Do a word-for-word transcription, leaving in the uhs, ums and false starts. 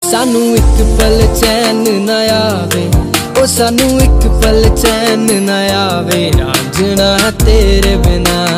सानू एक पल चैन न आवे, ओ सानू एक पल चैन न आवे, रांझना तेरे बिना।